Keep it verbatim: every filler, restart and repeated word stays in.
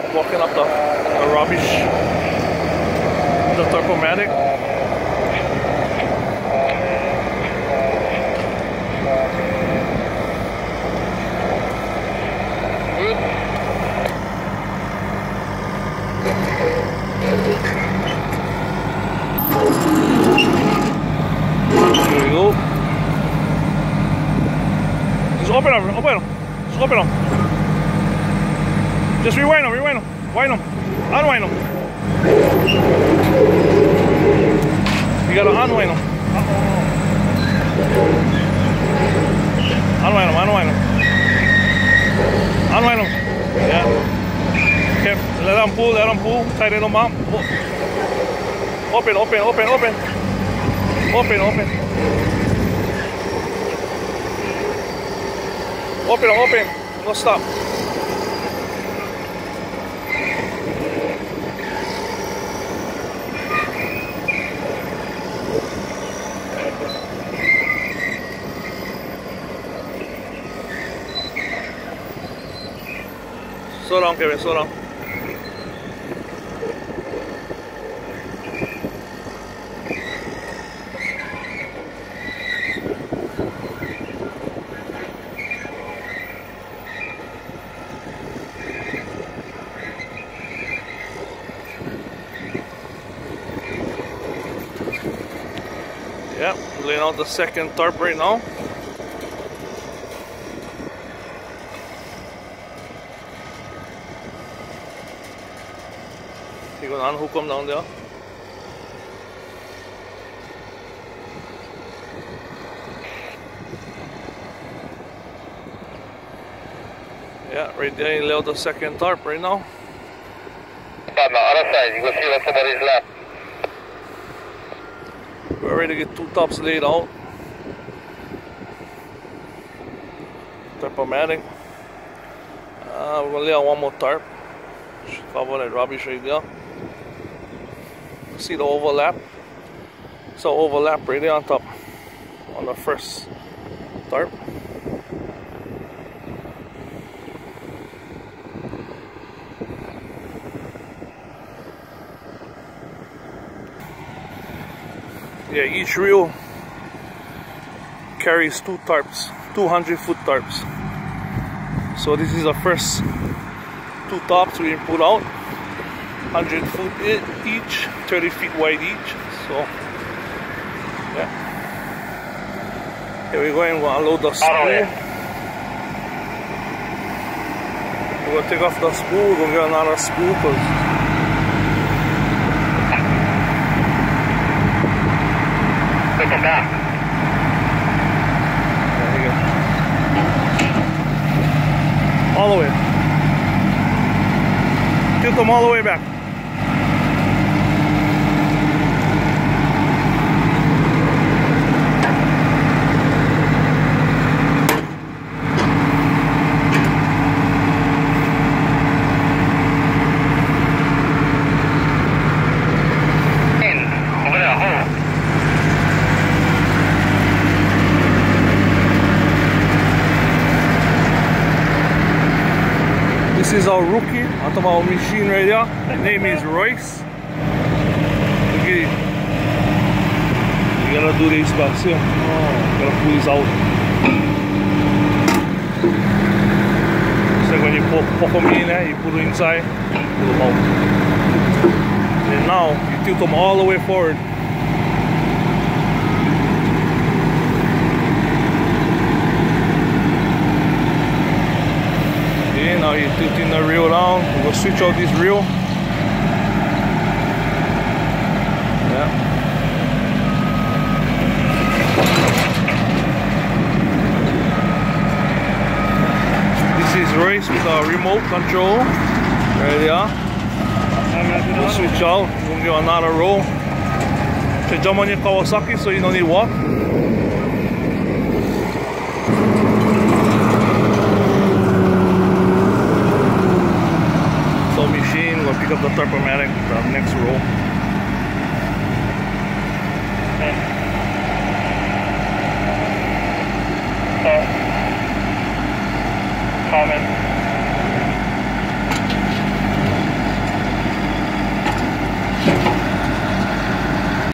walking up the, the rubbish, the Tarp-a-matic. There we go. Just open them, open them. Just open them. Just rewind them, rewind them. Wind them. Unwind them. You gotta unwind them. Unwind them, unwind them. Unwind them. Yeah. Okay, let them pull, let them pull. Tighten them up. Open, open, open, open. Open, open. Open, open. No stop. Slow down, Kevin, slow down. Yeah, laying out the second tarp right now. You're gonna unhook them down there. Yeah, right there, you lay out the second tarp right now. On the other side, you can see that somebody's left. We're ready to get two tops laid out. Tarp-a-matic. Uh, we're gonna lay out one more tarp. Should cover that rubbish right there. See the overlap? So overlap right there on top on the first tarp. Yeah, each reel carries two tarps, two hundred foot tarps. So this is the first two tops we put out, one hundred foot each, thirty feet wide each. So yeah, here we go, and we'll unload the spool. We're gonna take off the spool. We're gonna get another spool because take them back. There you go. All the way. Tilt them all the way back. In, over there, hold. This is our rookie on top of our machine right there. His name is Royce. Look at it. You gotta do this back, see? Oh, you gotta pull this out. It's like when you pop, pop them in there, you put them inside, pull them out. And now you tilt them all the way forward. Now you're tilting the reel down. We'll switch out this reel. Yeah. This is Royce with our remote control. There they are. We'll switch out. We'll give another roll. To jump on your Kawasaki so you don't need walk. Machine, we'll pick up the Tarp-a-matic, the next roll.